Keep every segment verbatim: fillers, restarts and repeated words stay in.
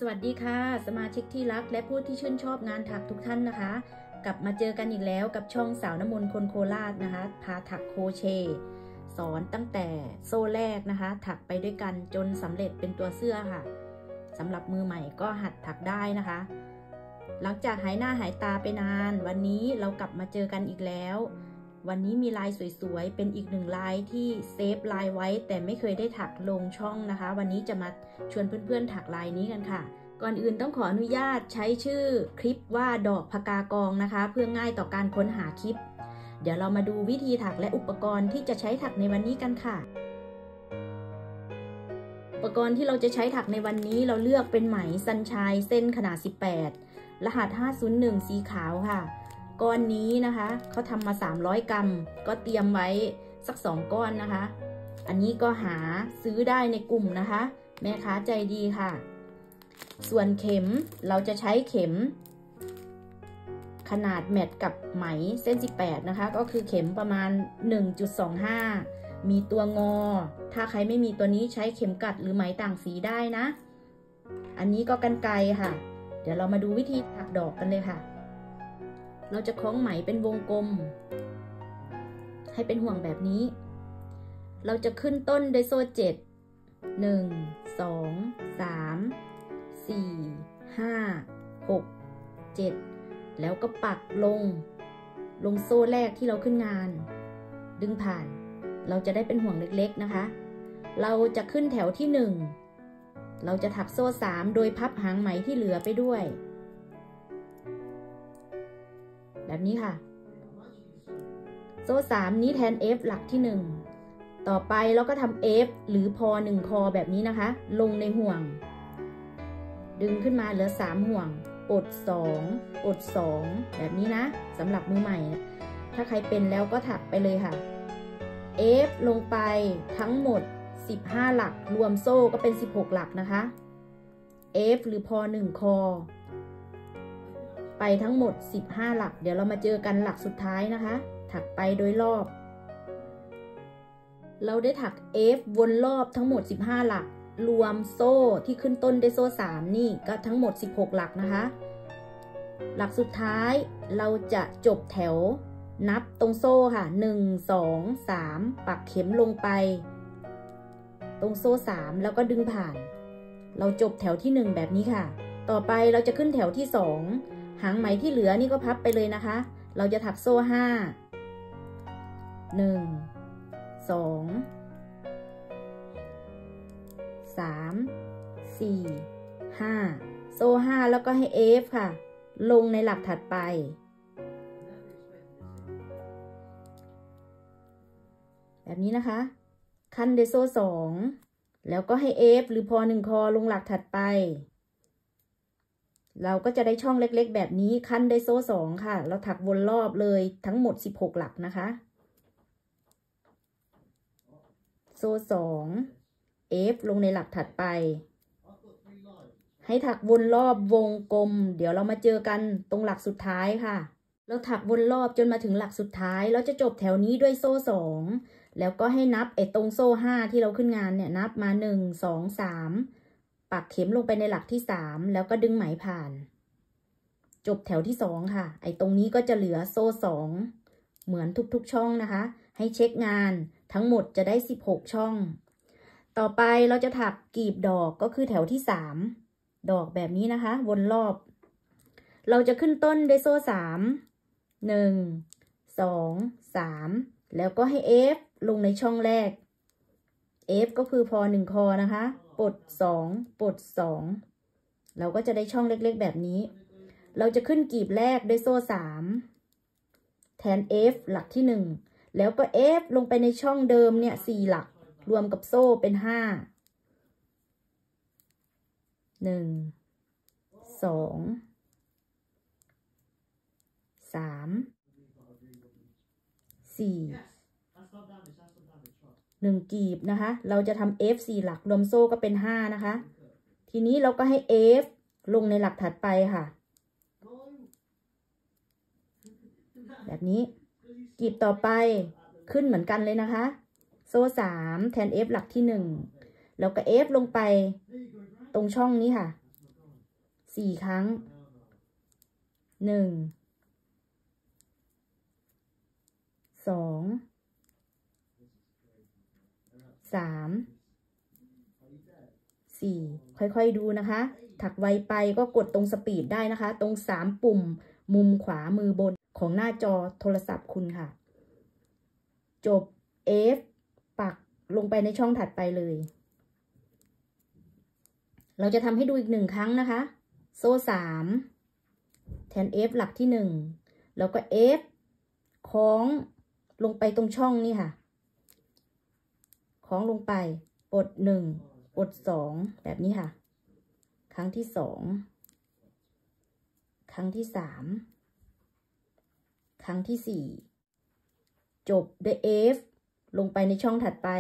สวัสดีค่ะสมาชิกที่รักและผู้ที่ชื่นชอบงานถักทุกท่านนะคะกลับมาเจอกันอีกแล้วกับช่องสาวน้ำมนต์คนโคราชนะคะพาถักโครเชต์สอนตั้งแต่โซ่แรกนะคะถักไปด้วยกันจนสำเร็จเป็นตัวเสื้อค่ะสำหรับมือใหม่ก็หัดถักได้นะคะหลังจากหายหน้าหายตาไปนานวันนี้เรากลับมาเจอกันอีกแล้ววันนี้มีลายสวยๆเป็นอีกหนึ่งลายที่เซฟลายไว้แต่ไม่เคยได้ถักลงช่องนะคะวันนี้จะมาชวนเพื่อนๆถักลายนี้กันค่ะก่อนอื่นต้องขออนุญาตใช้ชื่อคลิปว่าดอกพกากองนะคะเพื่อง่ายต่อการค้นหาคลิปเดี๋ยวเรามาดูวิธีถักและอุปกรณ์ที่จะใช้ถักในวันนี้กันค่ะอุปกรณ์ที่เราจะใช้ถักในวันนี้เราเลือกเป็นไหมซันชายเส้นขนาดสิบแปดรหัสห้าศูนย์หนึ่งสีขาวค่ะก้อนนี้นะคะเขาทำมาสามร้อยกรัมก็เตรียมไว้สักสองก้อนนะคะอันนี้ก็หาซื้อได้ในกลุ่มนะคะแม่ค้าใจดีค่ะส่วนเข็มเราจะใช้เข็มขนาดแมทกับไหมเส้นสิบแปดนะคะก็คือเข็มประมาณ หนึ่งจุดสองห้า มีตัวงอถ้าใครไม่มีตัวนี้ใช้เข็มกัดหรือไหมต่างสีได้นะอันนี้ก็กรรไกรค่ะเดี๋ยวเรามาดูวิธีถักดอกกันเลยค่ะเราจะคล้องไหมเป็นวงกลมให้เป็นห่วงแบบนี้เราจะขึ้นต้นด้วยโซ่เจ็ด หนึ่ง สอง สาม สี่ ห้า หก เจ็ดแล้วก็ปักลงลงโซ่แรกที่เราขึ้นงานดึงผ่านเราจะได้เป็นห่วงเล็กๆนะคะเราจะขึ้นแถวที่หนึ่งเราจะถักโซ่สามโดยพับหางไหมที่เหลือไปด้วยแบบนี้ค่ะโซ่สามนี้แทน F หลักที่หนึ่งต่อไปเราก็ทำ F หรือพอหนึ่งคอแบบนี้นะคะลงในห่วงดึงขึ้นมาเหลือสามห่วงปลดสองปลดสองแบบนี้นะสำหรับมือใหม่ถ้าใครเป็นแล้วก็ถักไปเลยค่ะ F ลงไปทั้งหมดสิบห้าหลักรวมโซ่ก็เป็นสิบหกหลักนะคะ F หรือพอหนึ่งคอไปทั้งหมดสิบห้าหลักเดี๋ยวเรามาเจอกันหลักสุดท้ายนะคะถักไปโดยรอบเราได้ถัก F วนรอบทั้งหมดสิบห้าหลักรวมโซ่ที่ขึ้นต้นด้วยโซ่สามนี่ก็ทั้งหมดสิบหกหลักนะคะหลักสุดท้ายเราจะจบแถวนับตรงโซ่ค่ะหนึ่ง สอง สามปักเข็มลงไปตรงโซ่สามแล้วก็ดึงผ่านเราจบแถวที่หนึ่งแบบนี้ค่ะต่อไปเราจะขึ้นแถวที่สองหางไหมที่เหลือนี่ก็พับไปเลยนะคะเราจะถักโซ่ห้า หนึ่ง สอง สาม สี่ ห้าโซ่ห้าแล้วก็ให้ F ค่ะลงในหลักถัดไปแบบนี้นะคะคันด้วยโซ่สองแล้วก็ให้ F หรือพอหนึ่งคอลงหลักถัดไปเราก็จะได้ช่องเล็กๆแบบนี้คันด้วยโซ่สองค่ะเราถักวนรอบเลยทั้งหมดสิบหกหลักนะคะโซ่สอง F ลงในหลักถัดไปให้ถักวนรอบวงกลมเดี๋ยวเรามาเจอกันตรงหลักสุดท้ายค่ะเราถักวนรอบจนมาถึงหลักสุดท้ายเราจะจบแถวนี้ด้วยโซ่สองแล้วก็ให้นับไอ้ตรงโซ่ห้าที่เราขึ้นงานเนี่ยนับมาหนึ่ง สอง สามปักเข็มลงไปในหลักที่สามแล้วก็ดึงไหมผ่านจบแถวที่สองค่ะไอ้ตรงนี้ก็จะเหลือโซ่สองเหมือนทุกๆช่องนะคะให้เช็คงานทั้งหมดจะได้สิบหกช่องต่อไปเราจะถักกลีบดอกก็คือแถวที่สามดอกแบบนี้นะคะวนรอบเราจะขึ้นต้นด้วยโซ่สาม หนึ่ง สอง สามแล้วก็ให้ F ลงในช่องแรก F ก็คือพอหนึ่งคอนะคะปลดสองปลดสองเราก็จะได้ช่องเล็กๆแบบนี้เราจะขึ้นกลีบแรกด้วยโซ่สามแทน F หลักที่หนึ่งแล้วก็ F ลงไปในช่องเดิมเนี่ยสี่หลักรวมกับโซ่เป็นห้า หนึ่ง สอง สาม สี่หนึ่งกลีบนะคะเราจะทำ F สี่หลักรวมโซ่ก็เป็นห้านะคะทีนี้เราก็ให้ F ลงในหลักถัดไปค่ะแบบนี้กลีบต่อไปขึ้นเหมือนกันเลยนะคะโซ่สามแทน F หลักที่หนึ่งแล้วก็ F ลงไปตรงช่องนี้ค่ะสี่ครั้งหนึ่งสองสามสี่ค่อยๆดูนะคะถักไวไปก็กดตรงสปีดได้นะคะตรงสามปุ่มมุมขวามือบนของหน้าจอโทรศัพท์คุณค่ะจบ F ปักลงไปในช่องถัดไปเลยเราจะทำให้ดูอีกหนึ่งครั้งนะคะโซ่สามแทน F หลักที่หนึ่งแล้วก็ F คล้องลงไปตรงช่องนี่ค่ะคล้องลงไปปลดหนึ่งปลดสองแบบนี้ค่ะครั้งที่สองครั้งที่สามครั้งที่สี่จบด้วย F ลงไปในช่องถัดไป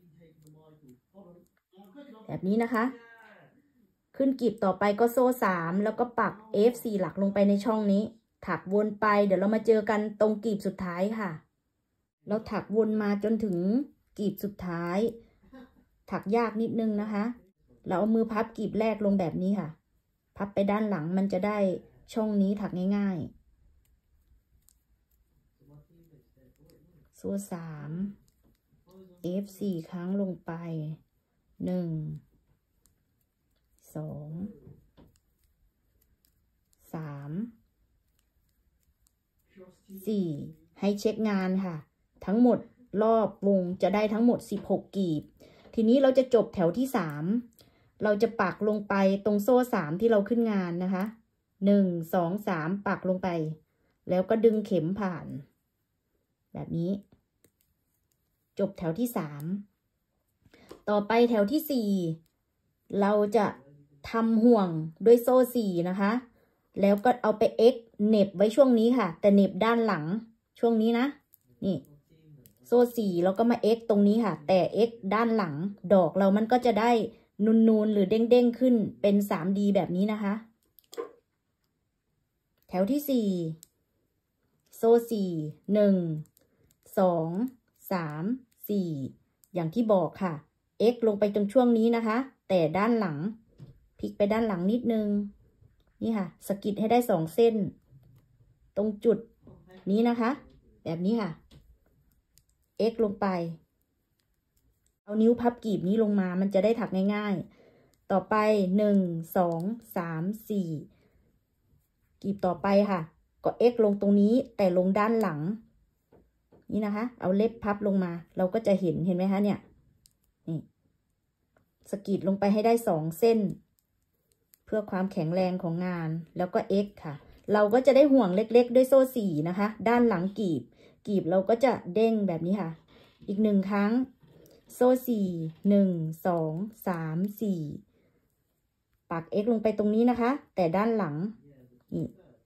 แบบนี้นะคะขึ้นกลีบต่อไปก็โซ่สามแล้วก็ปัก F สี่หลักลงไปในช่องนี้ถักวนไปเดี๋ยวเรามาเจอกันตรงกลีบสุดท้ายค่ะเราถักวนมาจนถึงกลีบสุดท้ายถักยากนิดนึงนะคะเราเอามือพับกลีบแรกลงแบบนี้ค่ะพับไปด้านหลังมันจะได้ช่องนี้ถักง่ายๆโซ่สาม F สี่ครั้งลงไปหนึ่งสองสามสี่ให้เช็คงานค่ะทั้งหมดรอบวงจะได้ทั้งหมดสิบหกกลีบทีนี้เราจะจบแถวที่สามเราจะปักลงไปตรงโซ่สามที่เราขึ้นงานนะคะหนึ่งสองสามปักลงไปแล้วก็ดึงเข็มผ่านแบบนี้จบแถวที่สามต่อไปแถวที่สี่เราจะทำห่วงด้วยโซ่สี่นะคะแล้วก็เอาไป X เหน็บไว้ช่วงนี้ค่ะแต่เหน็บด้านหลังช่วงนี้นะนี่โซ่สี่แล้วก็มา X ตรงนี้ค่ะแต่ X ด้านหลังดอกเรามันก็จะได้นูนๆหรือเด้งๆขึ้นเป็น ทรีดี แบบนี้นะคะแถวที่สี่โซ่สี่หนึ่งสองสามสี่อย่างที่บอกค่ะ X ลงไปตรงช่วงนี้นะคะแต่ด้านหลังพลิกไปด้านหลังนิดนึงนี่ค่ะสกิดให้ได้สองเส้นตรงจุดนี้นะคะแบบนี้ค่ะ X ลงไปเอานิ้วพับกลีบนี้ลงมามันจะได้ถักง่ายๆต่อไปหนึ่งสองสามสี่กลีบต่อไปค่ะก็ X ลงตรงนี้แต่ลงด้านหลังนี่นะคะเอาเล็บพับลงมาเราก็จะเห็นเห็นไหมคะเนี่ยนี่สกิดลงไปให้ได้สองเส้นเพื่อความแข็งแรงของงานแล้วก็ X ค่ะเราก็จะได้ห่วงเล็กๆด้วยโซ่สี่นะคะด้านหลังกลีบกลีบเราก็จะเด้งแบบนี้ค่ะอีกหนึ่งครั้งโซ่สี่หนึ่งสองสามสี่ปัก X ลงไปตรงนี้นะคะแต่ด้านหลังนี่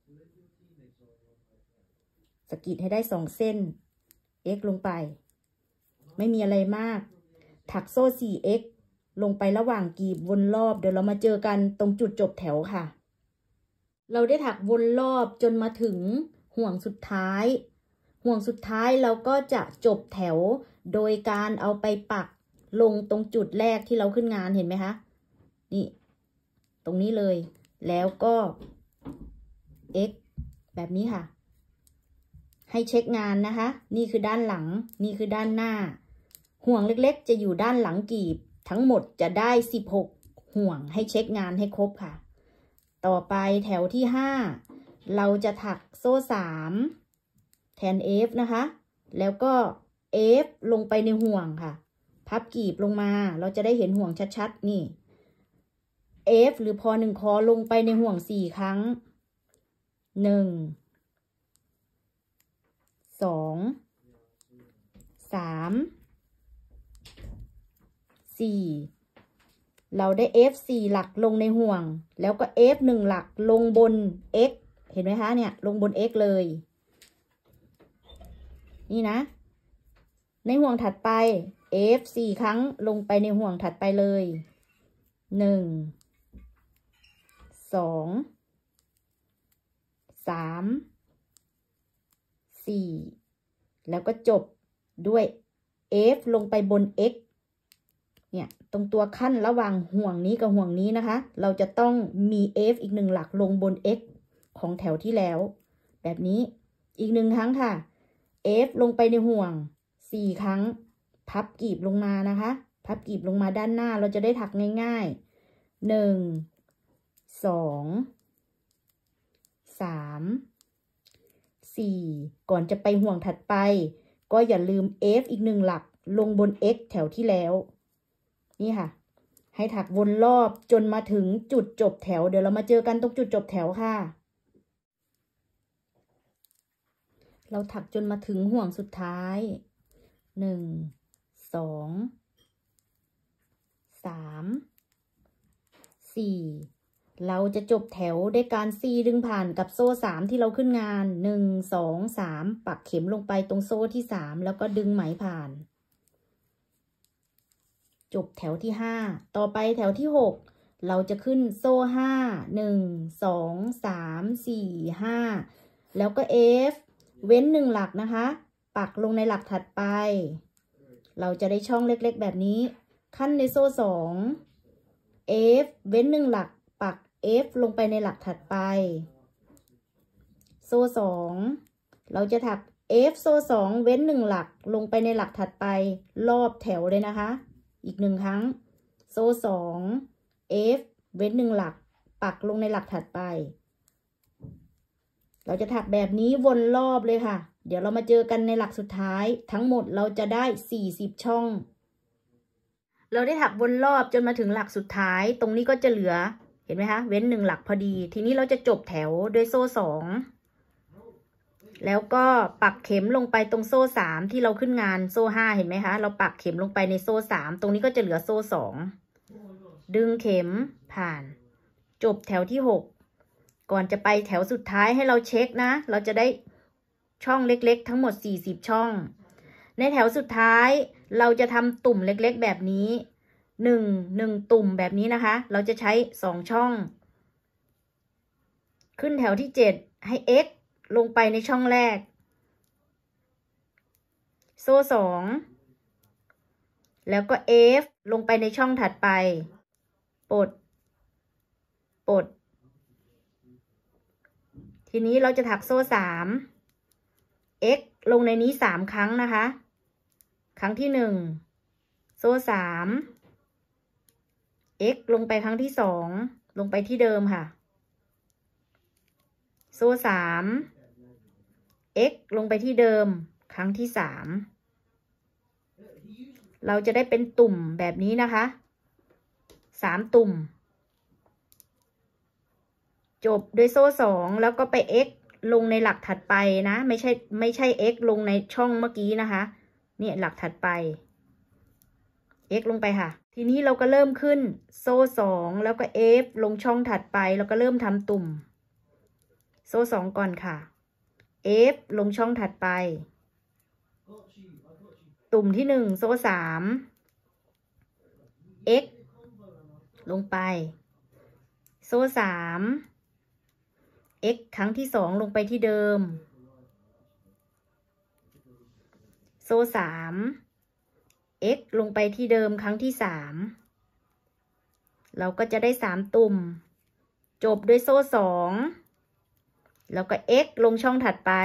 สกิดให้ได้สองเส้น X ลงไปไม่มีอะไรมากถักโซ่ สี่ X ลงไประหว่างกลีบวนรอบเดี๋ยวเรามาเจอกันตรงจุดจบแถวค่ะเราได้ถักวนรอบจนมาถึงห่วงสุดท้ายห่วงสุดท้ายเราก็จะจบแถวโดยการเอาไปปักลงตรงจุดแรกที่เราขึ้นงานเห็นไหมคะนี่ตรงนี้เลยแล้วก็ X แบบนี้ค่ะให้เช็คงานนะคะนี่คือด้านหลังนี่คือด้านหน้าห่วงเล็กๆจะอยู่ด้านหลังกลีบทั้งหมดจะได้สิบหกห่วงให้เช็คงานให้ครบค่ะต่อไปแถวที่ห้าเราจะถักโซ่สามแทน F นะคะแล้วก็ F ลงไปในห่วงค่ะพับกลีบลงมาเราจะได้เห็นห่วงชัดๆนี่ F หรือพอหนึ่งคอลงไปในห่วงสี่ครั้งหนึ่งสองสามสี่เราได้ F สี่หลักลงในห่วงแล้วก็ F หนึ่งหลักลงบน X เห็นไหมคะเนี่ยลงบน X เลยนี่นะในห่วงถัดไป F สี่ครั้งลงไปในห่วงถัดไปเลยหนึ่งสองสามสี่แล้วก็จบด้วย F ลงไปบน X เนี่ยตรงตัวขั้นระหว่างห่วงนี้กับห่วงนี้นะคะเราจะต้องมี f อีกหนึ่งหลักลงบน x ของแถวที่แล้วแบบนี้อีกหนึ่งครั้งค่ะ f ลงไปในห่วงสี่ครั้งพับกลีบลงมานะคะพับกลีบลงมาด้านหน้าเราจะได้ถักง่ายๆหนึ่งสองสามสี่ก่อนจะไปห่วงถัดไปก็อย่าลืม f อีกหนึ่งหลักลงบน x แถวที่แล้วนี่ค่ะให้ถักวนรอบจนมาถึงจุดจบแถวเดี๋ยวเรามาเจอกันตรงจุดจบแถวค่ะเราถักจนมาถึงห่วงสุดท้ายหนึ่งสองสามสี่เราจะจบแถวด้วยการซีดึงผ่านกับโซ่สามที่เราขึ้นงานหนึ่งสองสามปักเข็มลงไปตรงโซ่ที่สามแล้วก็ดึงไหมผ่านจบแถวที่ห้าต่อไปแถวที่หกเราจะขึ้นโซ่ห้าหนึ่งสองสามสี่ห้าแล้วก็ F เว้นหนึ่งหลักนะคะปักลงในหลักถัดไปเราจะได้ช่องเล็กๆแบบนี้ขั้นในโซ่สอง F เว้นหนึ่งหลักปัก F ลงไปในหลักถัดไปโซ่สองเราจะถัก F โซ่สองเว้นหนึ่งหลักลงไปในหลักถัดไปรอบแถวเลยนะคะอีกหนึ่งครั้งโซ่สอง F เว้นหนึ่งหลักปักลงในหลักถัดไปเราจะถักแบบนี้วนรอบเลยค่ะเดี๋ยวเรามาเจอกันในหลักสุดท้ายทั้งหมดเราจะได้สี่สิบช่องเราได้ถักวนรอบจนมาถึงหลักสุดท้ายตรงนี้ก็จะเหลือเห็นไหมคะเว้นหนึ่งหลักพอดีทีนี้เราจะจบแถวด้วยโซ่สองแล้วก็ปักเข็มลงไปตรงโซ่สามที่เราขึ้นงานโซ่ห้าเห็นไหมคะเราปักเข็มลงไปในโซ่สามตรงนี้ก็จะเหลือโซ่สองดึงเข็มผ่านจบแถวที่หกก่อนจะไปแถวสุดท้ายให้เราเช็คนะเราจะได้ช่องเล็กๆทั้งหมดสี่สิบช่องในแถวสุดท้ายเราจะทำตุ่มเล็กๆแบบนี้หนึ่ง หนึ่งตุ่มแบบนี้นะคะเราจะใช้สองช่องขึ้นแถวที่เจ็ดให้ x ลงไปในช่องแรกโซ่สองแล้วก็ f ลงไปในช่องถัดไปปลดปลดทีนี้เราจะถักโซ่สาม x ลงในนี้สามครั้งนะคะครั้งที่หนึ่งโซ่สาม x ลงไปครั้งที่สองลงไปที่เดิมค่ะโซ่สาม x ลงไปที่เดิมครั้งที่สามเราจะได้เป็นตุ่มแบบนี้นะคะสามตุ่มจบด้วยโซ่สองแล้วก็ไป x ลงในหลักถัดไปนะไม่ใช่ไม่ใช่ x ลงในช่องเมื่อกี้นะคะเนี่ยหลักถัดไป x ลงไปค่ะทีนี้เราก็เริ่มขึ้นโซ่สองแล้วก็ f ลงช่องถัดไปแล้วก็เริ่มทำตุ่มโซ่สองก่อนค่ะ f ลงช่องถัดไปตุ่มที่หนึ่งโซ่สาม x ลงไปโซ่สาม x ครั้งที่สองลงไปที่เดิมโซ่สาม x ลงไปที่เดิมครั้งที่สามเราก็จะได้สามตุ่มจบด้วยโซ่สองแล้วก็ x ลงช่องถัดไป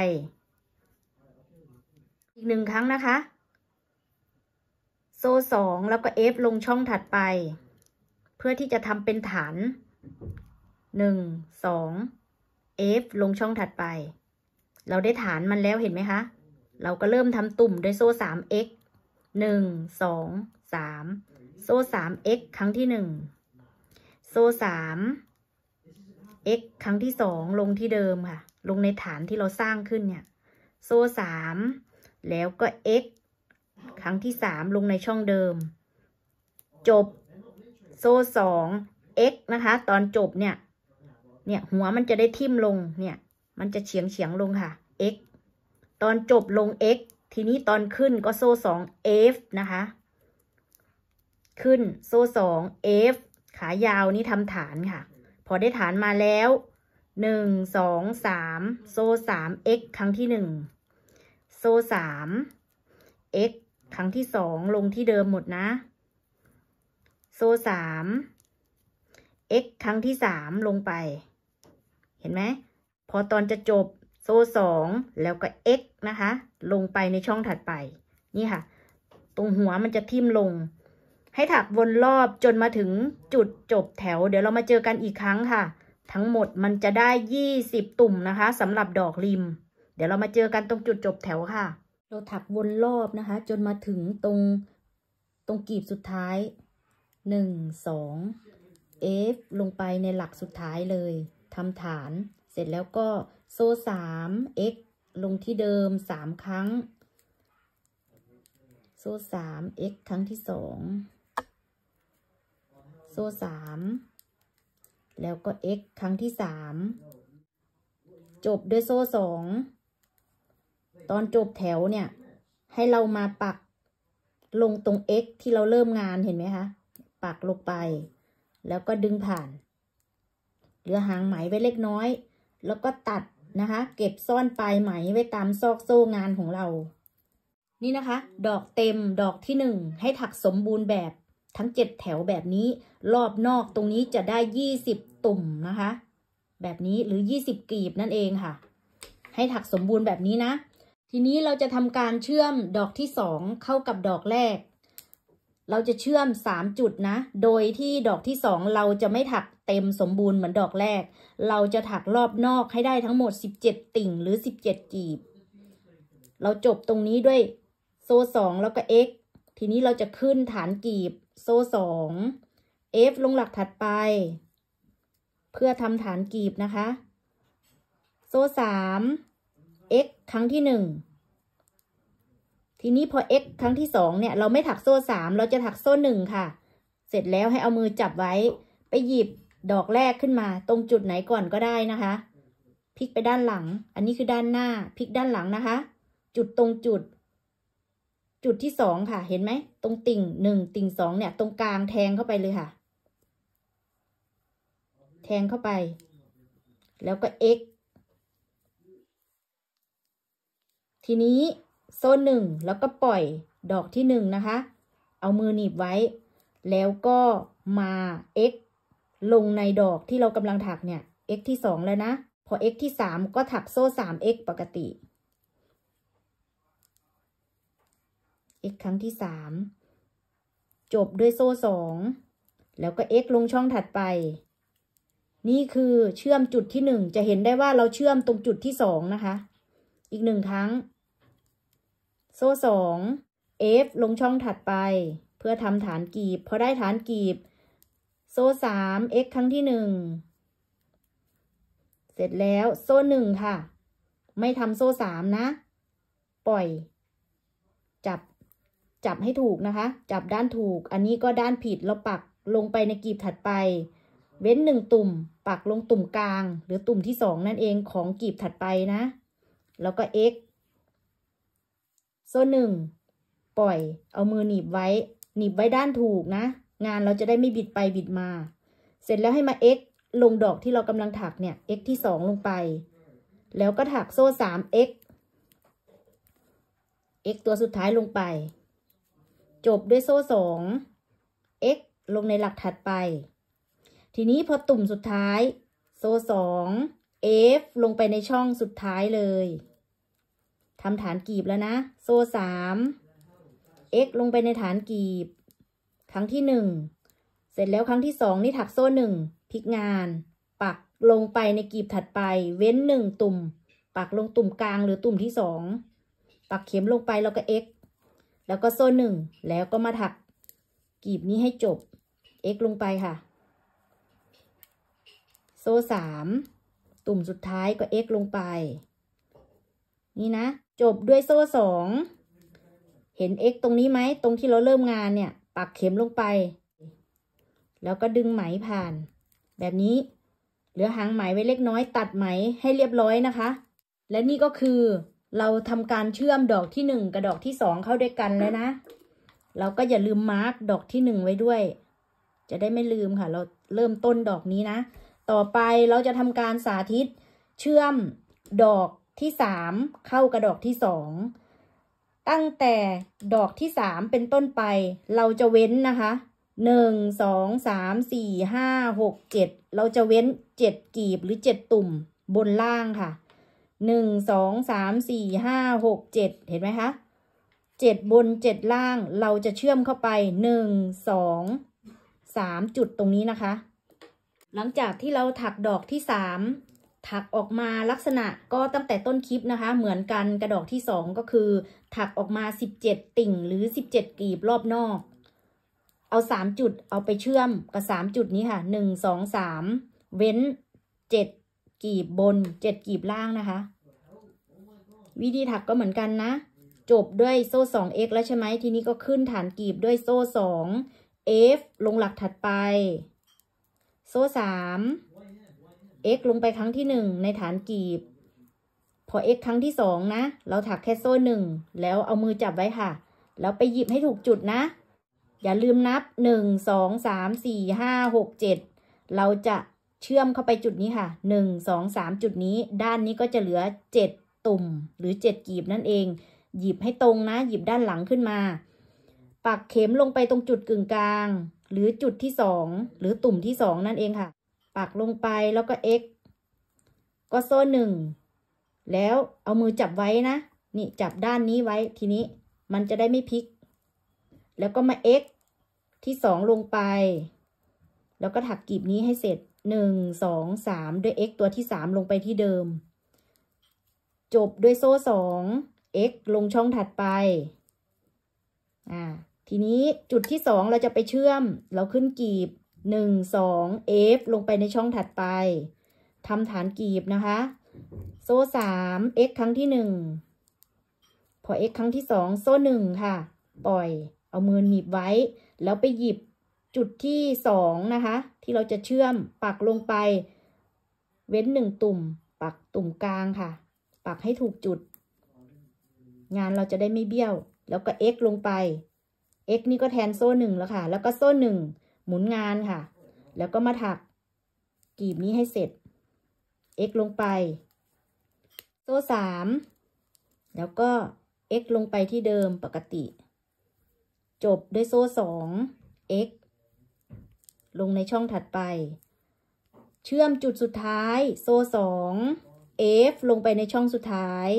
อีกหนึ่งครั้งนะคะโซ่สองแล้วก็ f ลงช่องถัดไปเพื่อที่จะทำเป็นฐานหนึ่ง สอง f ลงช่องถัดไปเราได้ฐานมันแล้วเห็นไหมคะเราก็เริ่มทำตุ่มด้วยโซ่สาม x หนึ่ง สอง สามโซ่สาม x ครั้งที่หนึ่งโซ่สาม x ครั้งที่สองลงที่เดิมค่ะลงในฐานที่เราสร้างขึ้นเนี่ยโซ่สามแล้วก็ x ครั้งที่สามลงในช่องเดิมจบโซ่สอง x นะคะตอนจบเนี่ยเนี่ยหัวมันจะได้ทิ่มลงเนี่ยมันจะเฉียงเฉียงลงค่ะ x ตอนจบลง x ทีนี้ตอนขึ้นก็โซ่สอง f นะคะขึ้นโซ่สอง f ขายาวนี่ทำฐานค่ะพอได้ฐานมาแล้วหนึ่ง สอง สามโซ่สาม x ครั้งที่หนึ่งโซ่สาม x ครั้งที่สองลงที่เดิมหมดนะโซ่สาม x ครั้งที่สามลงไปเห็นไหมพอตอนจะจบโซ่สองแล้วก็ x นะคะลงไปในช่องถัดไปนี่ค่ะตรงหัวมันจะทิ่มลงให้ถักวนรอบจนมาถึงจุดจบแถวเดี๋ยวเรามาเจอกันอีกครั้งค่ะทั้งหมดมันจะได้ยี่สิบตุ่มนะคะสำหรับดอกริมเดี๋ยวเรามาเจอกันตรงจุดจบแถวค่ะเราถักวนรอบนะคะจนมาถึงตรงตรงกลีบสุดท้ายหนึ่ง สอง F ลงไปในหลักสุดท้ายเลยทำฐานเสร็จแล้วก็โซ่สาม x ลงที่เดิมสามครั้งโซ่สาม x ครั้งที่สองโซ่สามแล้วก็ x ครั้งที่สามจบด้วยโซ่สองตอนจบแถวเนี่ยให้เรามาปักลงตรง x ที่เราเริ่มงานเห็นไหมคะปักลงไปแล้วก็ดึงผ่านเหลือหางไหมไว้เล็กน้อยแล้วก็ตัดนะคะเก็บซ่อนปลายไหมไว้ตามซอกโซ่งานของเรานี่นะคะดอกเต็มดอกที่หนึ่งให้ถักสมบูรณ์แบบทั้งเจ็ดแถวแบบนี้รอบนอกตรงนี้จะได้ยี่สิบตุ่มนะคะแบบนี้หรือยี่สิบกลีบนั่นเองค่ะให้ถักสมบูรณ์แบบนี้นะทีนี้เราจะทำการเชื่อมดอกที่สองเข้ากับดอกแรกเราจะเชื่อมสามจุดนะโดยที่ดอกที่สองเราจะไม่ถักเต็มสมบูรณ์เหมือนดอกแรกเราจะถักรอบนอกให้ได้ทั้งหมดสิบเจ็ดติ่งหรือสิบเจ็ดกลีบเราจบตรงนี้ด้วยโซ่สองแล้วก็ x ทีนี้เราจะขึ้นฐานกลีบโซ่สอง f ลงหลักถัดไปเพื่อทำฐานกลีบนะคะโซ่สาม x ครั้งที่หนึ่งทีนี้พอ x ครั้งที่สองเนี่ยเราไม่ถักโซ่สามเราจะถักโซ่หนึ่งค่ะเสร็จแล้วให้เอามือจับไว้ไปหยิบดอกแรกขึ้นมาตรงจุดไหนก่อนก็ได้นะคะพลิกไปด้านหลังอันนี้คือด้านหน้าพลิกด้านหลังนะคะจุดตรงจุดจุดที่สองค่ะเห็นไหมตรงติ่งหนึ่งติ่งสองเนี่ยตรงกลางแทงเข้าไปเลยค่ะแทงเข้าไปแล้วก็ x ทีนี้โซ่หนึ่งแล้วก็ปล่อยดอกที่หนึ่งนะคะเอามือหนีบไว้แล้วก็มา x ลงในดอกที่เรากำลังถักเนี่ย x ที่สองแล้วนะพอ x ที่สามก็ถักโซ่สาม x ปกติ x ครั้งที่สามจบด้วยโซ่สองแล้วก็ x ลงช่องถัดไปนี่คือเชื่อมจุดที่หนึ่งจะเห็นได้ว่าเราเชื่อมตรงจุดที่สองนะคะอีกหนึ่งครั้งโซ่สอง f ลงช่องถัดไปเพื่อทำฐานกลีบพอได้ฐานกลีบโซ่สาม x ครั้งที่หนึ่งเสร็จแล้วโซ่หนึ่งค่ะไม่ทำโซ่สามนะปล่อยจับจับให้ถูกนะคะจับด้านถูกอันนี้ก็ด้านผิดเราปักลงไปในกลีบถัดไปเว้นหนึ่งตุ่มปักลงตุ่มกลางหรือตุ่มที่สองนั่นเองของกลีบถัดไปนะแล้วก็ x โซ่หนึ่งปล่อยเอามือหนีบไว้หนีบไว้ด้านถูกนะงานเราจะได้ไม่บิดไปบิดมาเสร็จแล้วให้มา x ลงดอกที่เรากำลังถักเนี่ย x ที่สองลงไปแล้วก็ถักโซ่สาม x x ตัวสุดท้ายลงไปจบด้วยโซ่สอง x ลงในหลักถัดไปทีนี้พอตุ่มสุดท้ายโซ่สอง f ลงไปในช่องสุดท้ายเลยทำฐานกลีบแล้วนะโซ่สาม x ลงไปในฐานกลีบครั้งที่หนึ่งเสร็จแล้วครั้งที่สองนี่ถักโซ่หนึ่งพลิกงานปักลงไปในกลีบถัดไปเว้นหนึ่งตุ่มปักลงตุ่มกลางหรือตุ่มที่สองปักเข็มลงไปแล้วก็ x แล้วก็โซ่หนึ่งแล้วก็มาถักกลีบนี้ให้จบ x ลงไปค่ะโซ่สามตุ่มสุดท้ายก็ x ลงไปนี่นะจบด้วยโซ่สองเห็น x ตรงนี้ไหมตรงที่เราเริ่มงานเนี่ยปักเข็มลงไปแล้วก็ดึงไหมผ่านแบบนี้เหลือหางไหมไว้เล็กน้อยตัดไหมให้เรียบร้อยนะคะและนี่ก็คือเราทำการเชื่อมดอกที่หนึ่งกับดอกที่สองเข้าด้วยกันแล้วนะเราก็อย่าลืมมาร์กดอกที่หนึ่งไว้ด้วยจะได้ไม่ลืมค่ะเราเริ่มต้นดอกนี้นะต่อไปเราจะทำการสาธิตเชื่อมดอกที่สามเข้ากับดอกที่สองตั้งแต่ดอกที่สามเป็นต้นไปเราจะเว้นนะคะหนึ่ง สอง สาม สี่ ห้า หก เจ็ดเราจะเว้นเจ็ดกีบหรือเจ็ดตุ่มบนล่างค่ะหนึ่ง สอง สาม สี่ ห้า หก เจ็ดเห็นไหมคะเจ็ดบนเจ็ดล่างเราจะเชื่อมเข้าไปหนึ่ง สอง สามจุดตรงนี้นะคะหลังจากที่เราถักดอกที่สามถักออกมาลักษณะก็ตั้งแต่ต้นคลิปนะคะเหมือนกันกระดอกที่สองก็คือถักออกมาสิบเจ็ดติ่งหรือสิบเจ็ดกลีบรอบนอกเอาสามจุดเอาไปเชื่อมกับสามจุดนี้ค่ะหนึ่ง สอง สามเว้นเจ็ดกลีบบนเจ็ดกลีบล่างนะคะวิธีถักก็เหมือนกันนะจบด้วยโซ่ สอง เอ็กซ์ แล้วใช่ไหมทีนี้ก็ขึ้นฐานกลีบด้วยโซ่ สอง เอฟ ลงหลักถัดไปโซ่ สาม x ลงไปครั้งที่หนึ่งในฐานกลีบพอ x ครั้งที่สองนะเราถักแค่โซ่หนึ่งแล้วเอามือจับไว้ค่ะแล้วไปหยิบให้ถูกจุดนะอย่าลืมนับหนึ่ง สอง สาม สี่ ห้า หก เจ็ดเราจะเชื่อมเข้าไปจุดนี้ค่ะหนึ่ง สอง สามจุดนี้ด้านนี้ก็จะเหลือเจ็ดตุ่มหรือเจ็ดกลีบนั่นเองหยิบให้ตรงนะหยิบด้านหลังขึ้นมาปักเข็มลงไปตรงจุดกึ่งกลางหรือจุดที่สองหรือตุ่มที่สองนั่นเองค่ะปักลงไปแล้วก็ x ก็โซ่หนึ่งแล้วเอามือจับไว้นะนี่จับด้านนี้ไว้ทีนี้มันจะได้ไม่พลิกแล้วก็มา x ที่สองลงไปแล้วก็ถักกลีบนี้ให้เสร็จหนึ่ง สอง สามด้วย x ตัวที่สามลงไปที่เดิมจบด้วยโซ่สอง x ลงช่องถัดไปอ่าทีนี้จุดที่สองเราจะไปเชื่อมเราขึ้นกลีบหนึ่ง สอง เอฟ ลงไปในช่องถัดไปทำฐานกลีบนะคะโซ่สาม x ครั้งที่หนึ่งพอ x ครั้งที่สองโซ่หนึ่งค่ะปล่อยเอามือหนีบไว้แล้วไปหยิบจุดที่สองนะคะที่เราจะเชื่อมปักลงไปเว้นหนึ่งตุ่มปักตุ่มกลางค่ะปักให้ถูกจุดงานเราจะได้ไม่เบี้ยวแล้วก็ x ลงไป x นี่ก็แทนโซ่หนึ่งแล้วค่ะแล้วก็โซ่หนึ่งหมุนงานค่ะแล้วก็มาถักกลีบนี้ให้เสร็จ x ลงไปโซ่สามแล้วก็ x ลงไปที่เดิมปกติจบด้วยโซ่สอง x ลงในช่องถัดไปเชื่อมจุดสุดท้ายโซ่สอง f ลงไปในช่องสุดท้าย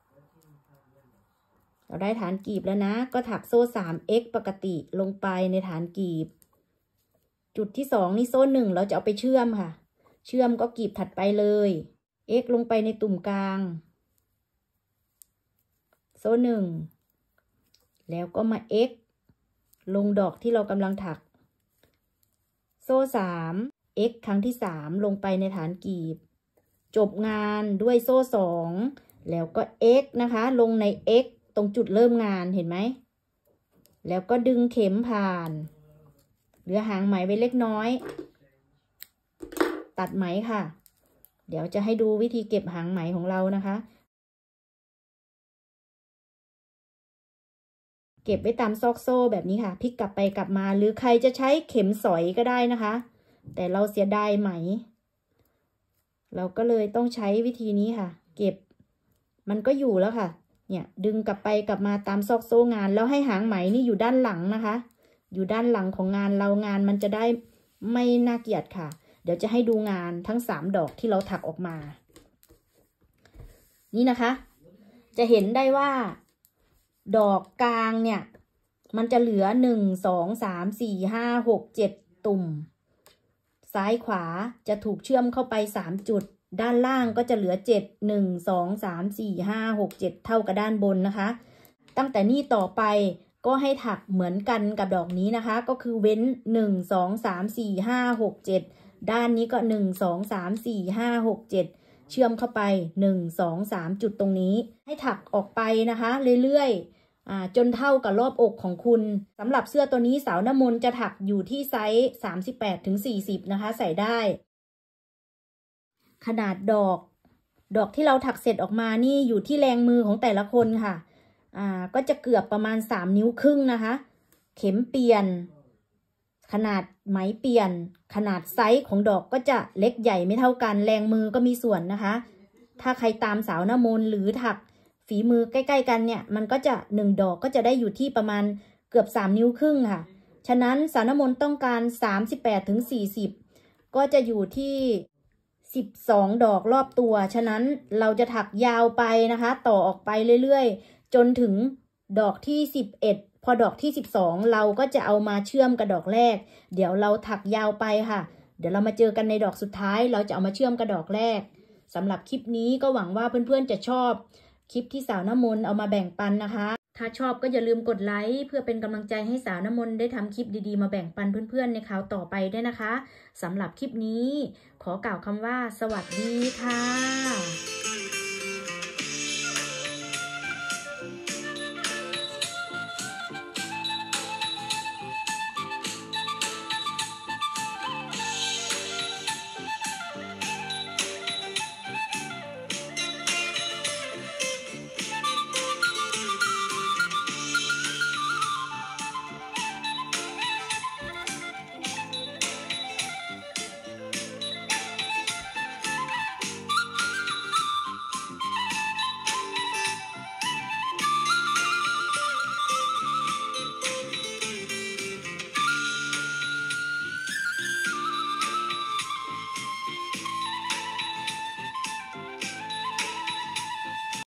เราได้ฐานกลีบแล้วนะก็ถักโซ่สาม x ปกติลงไปในฐานกลีบจุดที่สองนี่โซ่หนึ่งเราจะเอาไปเชื่อมค่ะเชื่อมก็กลีบถัดไปเลย x ลงไปในตุ่มกลางโซ่หนึ่งแล้วก็มา x ลงดอกที่เรากำลังถักโซ่สาม x ครั้งที่สามลงไปในฐานกลีบจบงานด้วยโซ่สองแล้วก็ x นะคะลงใน x ตรงจุดเริ่มงานเห็นไหมแล้วก็ดึงเข็มผ่านเหลือหางไหมไว้เล็กน้อยตัดไหมค่ะเดี๋ยวจะให้ดูวิธีเก็บหางไหมของเรานะคะเก็บไว้ตามซอกโซ่แบบนี้ค่ะพลิกกลับไปกลับมาหรือใครจะใช้เข็มสอยก็ได้นะคะแต่เราเสียดายไหมเราก็เลยต้องใช้วิธีนี้ค่ะเก็บมันก็อยู่แล้วค่ะเนี่ยดึงกลับไปกลับมาตามซอกโซ่งานแล้วให้หางไหมนี่อยู่ด้านหลังนะคะอยู่ด้านหลังของงานเรางานมันจะได้ไม่น่าเกลียดค่ะเดี๋ยวจะให้ดูงานทั้งสามดอกที่เราถักออกมานี่นะคะจะเห็นได้ว่าดอกกลางเนี่ยมันจะเหลือหนึ่ง สอง สาม สี่ ห้า หก เจ็ดตุ่มซ้ายขวาจะถูกเชื่อมเข้าไปสามจุดด้านล่างก็จะเหลือเจ็ด หนึ่ง สอง สาม สี่ ห้า หก เจ็ดเท่ากับด้านบนนะคะตั้งแต่นี้ต่อไปก็ให้ถักเหมือนกันกับดอกนี้นะคะก็คือเว้นหนึ่ง สอง สาม สี่ ห้า หก เจ็ดด้านนี้ก็หนึ่ง สอง สาม สี่ ห้า หก เจ็ดเชื่อมเข้าไปหนึ่ง สอง สามจุดตรงนี้ให้ถักออกไปนะคะเรื่อยๆอ่าจนเท่ากับรอบอกของคุณสำหรับเสื้อตัวนี้สาวน้ำมนต์จะถักอยู่ที่ไซส์สามสิบแปดถึงสี่สิบนะคะใส่ได้ขนาดดอกดอกที่เราถักเสร็จออกมานี่อยู่ที่แรงมือของแต่ละคนค่ะอ่าก็จะเกือบประมาณสามนิ้วครึ่งนะคะเข็มเปลี่ยนขนาดไหมเปลี่ยนขนาดไซส์ของดอกก็จะเล็กใหญ่ไม่เท่ากันแรงมือก็มีส่วนนะคะถ้าใครตามสาวน้ำมนต์หรือถักฝีมือใกล้ๆกันเนี่ยมันก็จะหนึ่งดอกก็จะได้อยู่ที่ประมาณเกือบสามนิ้วครึ่งค่ะฉะนั้นสาวน้ำมนต์ต้องการสามสิบแปดถึงสี่สิบก็จะอยู่ที่สิบสองดอกรอบตัวฉะนั้นเราจะถักยาวไปนะคะต่อออกไปเรื่อยๆจนถึงดอกที่สิบเอ็ดพอดอกที่สิบสองเราก็จะเอามาเชื่อมกับดอกแรกเดี๋ยวเราถักยาวไปค่ะเดี๋ยวเรามาเจอกันในดอกสุดท้ายเราจะเอามาเชื่อมกับดอกแรกสำหรับคลิปนี้ก็หวังว่าเพื่อนๆจะชอบคลิปที่สาวน้ำมนต์เอามาแบ่งปันนะคะถ้าชอบก็อย่าลืมกดไลค์เพื่อเป็นกำลังใจให้สาวน้ำมนต์ได้ทำคลิปดีๆมาแบ่งปันเพื่อนๆในคราวต่อไปด้วยนะคะสำหรับคลิปนี้ขอกล่าวคำว่าสวัสดีค่ะ